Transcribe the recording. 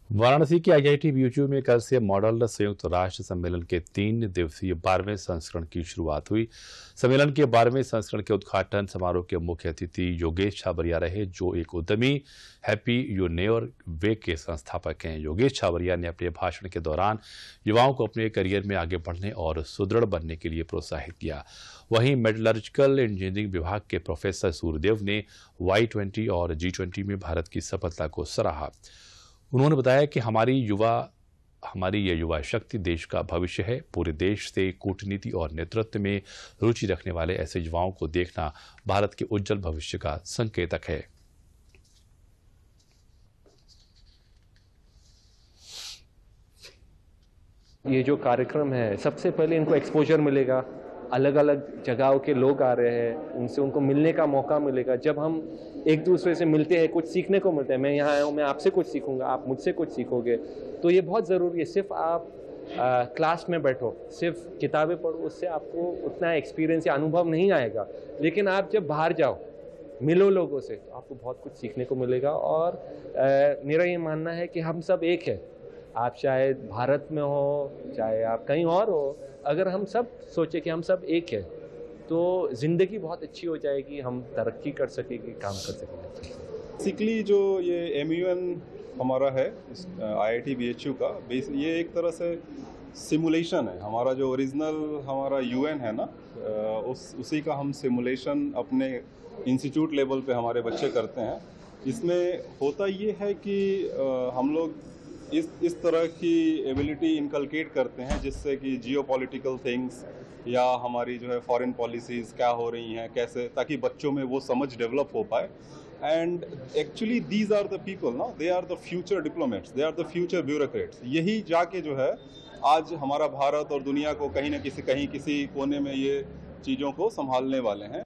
वाराणसी के IIT BHU में कल से मॉडल संयुक्त राष्ट्र सम्मेलन के 3 दिवसीय 12वें संस्करण की शुरुआत हुई। सम्मेलन के 12वें संस्करण के उद्घाटन समारोह के मुख्य अतिथि योगेश छाबरिया रहे, जो एक उद्यमी हैप्पी यू नेवर वे के संस्थापक हैं। योगेश छाबरिया ने अपने भाषण के दौरान युवाओं को अपने करियर में आगे बढ़ने और सुदृढ़ बनने के लिए प्रोत्साहित किया। वहीं मेटलर्जिकल इंजीनियरिंग विभाग के प्रोफेसर सूर्यदेव ने Y20 और G20 में भारत की सफलता को सराहा। उन्होंने बताया कि हमारी ये युवा शक्ति देश का भविष्य है। पूरे देश से कूटनीति और नेतृत्व में रुचि रखने वाले ऐसे युवाओं को देखना भारत के उज्जवल भविष्य का संकेतक है। ये जो कार्यक्रम है, सबसे पहले इनको एक्सपोजर मिलेगा, अलग अलग जगहों के लोग आ रहे हैं, उनसे उनको मिलने का मौका मिलेगा। जब हम एक दूसरे से मिलते हैं, कुछ सीखने को मिलता है। मैं यहाँ आया हूँ, मैं आपसे कुछ सीखूंगा, आप मुझसे कुछ सीखोगे, तो ये बहुत ज़रूरी है। सिर्फ आप क्लास में बैठो, सिर्फ किताबें पढ़ो, उससे आपको उतना एक्सपीरियंस या अनुभव नहीं आएगा। लेकिन आप जब बाहर जाओ, मिलो लोगों से, तो आपको बहुत कुछ सीखने को मिलेगा। और मेरा ये मानना है कि हम सब एक है। आप शायद भारत में हो, चाहे आप कहीं और हो, अगर हम सब सोचे कि हम सब एक है, तो ज़िंदगी बहुत अच्छी हो जाएगी, हम तरक्की कर सकेंगे, काम कर सकेंगे। बेसिकली जो ये MUN हमारा है IIT BHU का, ये एक तरह से सिमुलेशन है। हमारा जो ओरिजिनल हमारा UN है ना, उसी का हम सिमुलेशन अपने इंस्टीट्यूट लेवल पे हमारे बच्चे करते हैं। इसमें होता ये है कि हम लोग इस तरह की एबिलिटी इनकलकेट करते हैं, जिससे कि जियोपॉलिटिकल थिंग्स या हमारी जो है फॉरेन पॉलिसीज़ क्या हो रही हैं, कैसे, ताकि बच्चों में वो समझ डेवलप हो पाए। And actually these are the people ना, they are the future diplomats, they are the future bureaucrats. यही जाके जो है आज हमारा भारत और दुनिया को कहीं ना किसी कोने में ये चीज़ों को संभालने वाले हैं।